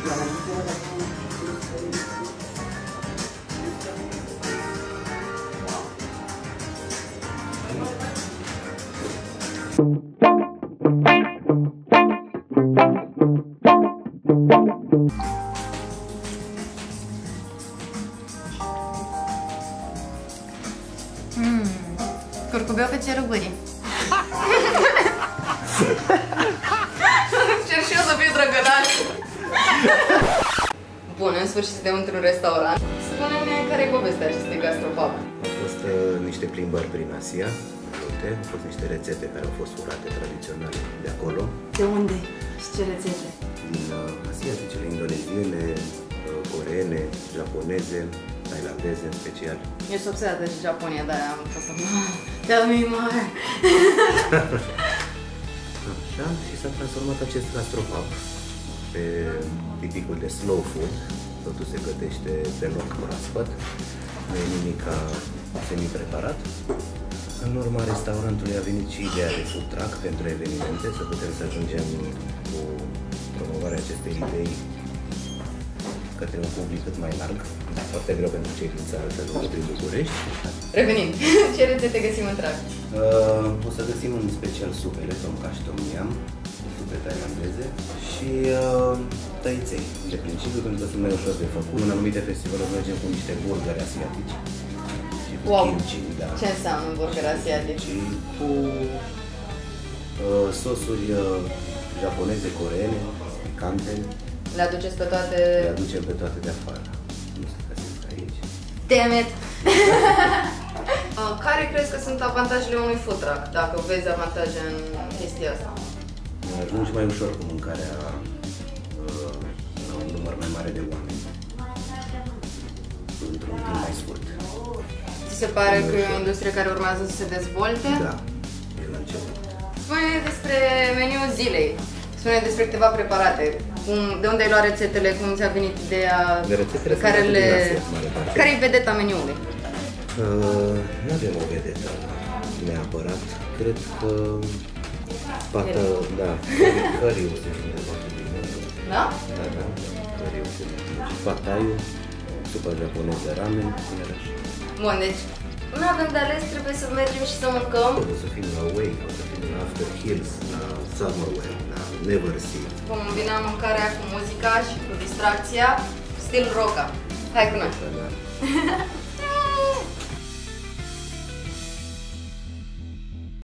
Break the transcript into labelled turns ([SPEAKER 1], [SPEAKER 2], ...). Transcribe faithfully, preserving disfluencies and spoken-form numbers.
[SPEAKER 1] Mmm, curcubeu pe cerul gurii. Cer și eu să fiu drăgălaș. Bun, în sfârșit suntem într-un restaurant. Spune-ne care-i povestea acestui gastropub.
[SPEAKER 2] Au fost uh, niște plimbări prin Asia, multe. Au fost niște rețete care au fost furate tradițional de acolo.
[SPEAKER 1] De unde? Și ce rețete? Din
[SPEAKER 2] uh, asiaticele, indoneziene, uh, coreene, japoneze, tailandeze în special.
[SPEAKER 1] Eu sunt obsedată de Japonia, dar am fost în... Tell me more!
[SPEAKER 2] Așa, și s-a transformat acest gastropub pe tipicul de slow food. Totul se gătește pe loc proaspăt, nu e nimic semi-preparat. În urma restaurantului a venit și ideea de Foodtruck pentru evenimente, să putem să ajungem cu promovarea acestei idei către un public cât mai larg. Foarte greu pentru cei din țară să nu prin București.
[SPEAKER 1] Revenind, ce rețete găsim în trag?
[SPEAKER 2] Uh, o să găsim în special supele, tom ca și tom yam, supe tailandeze și uh, tăiței, de principiu, pentru că sunt mai ușor de făcut. În anumite festivaluri mergem cu niște burgeri asiatici și cu
[SPEAKER 1] wow.
[SPEAKER 2] kimchi, da.
[SPEAKER 1] Ce înseamnă burgeri asiatici?
[SPEAKER 2] Și cu uh, sosuri uh, japoneze, coreene, picante.
[SPEAKER 1] Le aduceți pe toate?
[SPEAKER 2] Le aducem pe toate de afară. Nu se găsesc aici.
[SPEAKER 1] Damn it! Care crezi că sunt avantajele unui food truck, dacă vezi avantaje în chestia asta?
[SPEAKER 2] Ajungi mai ușor cu mâncarea uh, la un număr mai mare de oameni, într-un timp mai scurt.
[SPEAKER 1] Ți se pare că e o industrie care urmează să se dezvolte?
[SPEAKER 2] Da, e la început.
[SPEAKER 1] Spune despre meniul zilei. Spune despre câteva preparate. Cum, de unde ai luat rețetele, cum ți-a venit ideea
[SPEAKER 2] de rețetele
[SPEAKER 1] pe care le...
[SPEAKER 2] Asia,
[SPEAKER 1] care-i vedeta meniului?
[SPEAKER 2] Uh, nu avem o vedetă neapărat. Cred că pata, da, curry-ul se vinde foarte bine.
[SPEAKER 1] Da?
[SPEAKER 2] Da, da, curry-ul se vinde. Pataiul, supa japoneză, ramen, iarăși.
[SPEAKER 1] Bun, deci nu avem de ales, trebuie să mergem și să mâncăm.
[SPEAKER 2] O să fim la Wake, o să fim la After Hills, la Summerwell, la Never See.
[SPEAKER 1] Vom îmbina mâncarea cu muzica și cu distracția, stil Rocca. Hai cu noi!